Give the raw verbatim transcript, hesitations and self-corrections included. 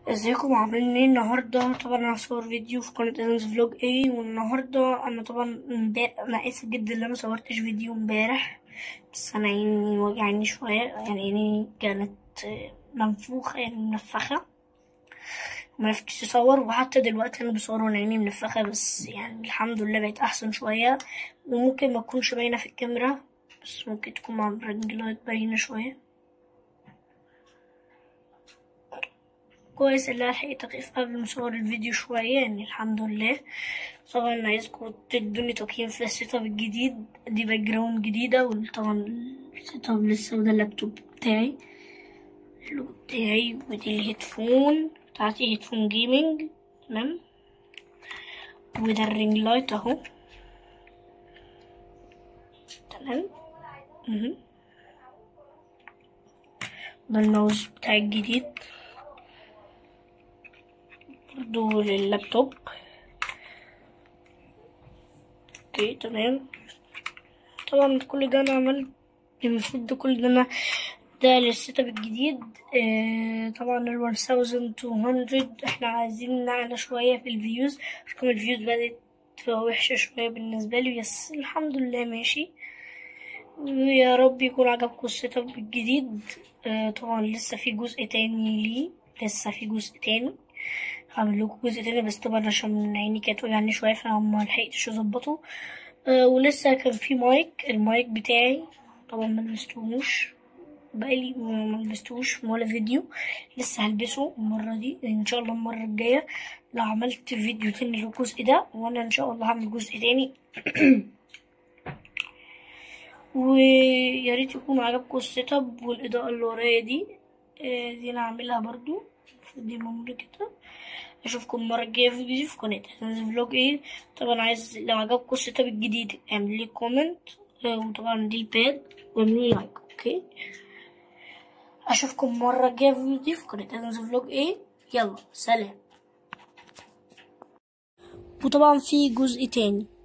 ازيكم عاملين ايه النهارده؟ طبعا انا هصور فيديو في قناه ايزنز فلوج ايه. والنهارده انا طبعا امبارح انا اسف جدا ان انا مصورتش فيديو امبارح، بس انا عيني وجعاني شويه، يعني عيني كانت منفوخه يعني منفخه، معرفتش اصور. وحتى دلوقتي انا بصور وانا عيني منفخه، بس يعني الحمد لله بقيت احسن شويه. وممكن ما تكونش باينه في الكاميرا، بس ممكن تكون مع الرنج لايت باينه شويه. كويس اللي أنا لحقت اقف قبل ما اصور الفيديو شويه، يعني الحمد لله. طبعا عايزكم تدوني تقييم في السيت اب الجديد، دي باك جراوند جديده، وطبعا السيت اب لسه، وده اللابتوب بتاعي اللوجو بتاعي، ودي الهيدفون بتاعتي هيدفون جيمنج، تمام. وده الرينج لايت اهو، تمام. مهم. ده الماوس بتاعي الجديد برضو لللابتوب، اوكي تمام. طبعا كل ده انا عملت، المفروض ده كل ده انا ده للسيت اب الجديد. آه طبعا ال ألف ومئتين احنا عايزين نعلى شويه في الفيوز، رقم الفيوز بدأت تبقى وحشه شويه بالنسبه لي، بس الحمد لله ماشي. ويا رب يكون عجبكم السيت اب الجديد. آه طبعا لسه في جزء تاني ليه، لسه في جزء تاني هعمل لكم جزء تاني، بس طبعا عشان عيني كانت وجعني شويه فما لحقتش اظبطه. آه ولسه كان في مايك، المايك بتاعي طبعا ما لبستهوش بقالي ما لبستهوش ولا فيديو، لسه هلبسه المره دي ان شاء الله. المره الجايه لو عملت فيديو تاني للجزء ده، وانا ان شاء الله هعمل جزء تاني. ويا ريت يكون عجبكم السيت اب والاضاءه اللي ورايا دي. آه دي انا هعملها برضو، دي معموله كده. اشوفكم المره الجايه في فيديو في قناه فلوج ايه. طبعا عايز لو عجبكم السيت اب الجديد اعملوا لي كومنت، وطبعا دي الباد، واعملوا لي لايك، اوكي. اشوفكم المره الجايه في فيديو في قناه فلوج ايه. يلا سلام. وطبعا في جزء تاني.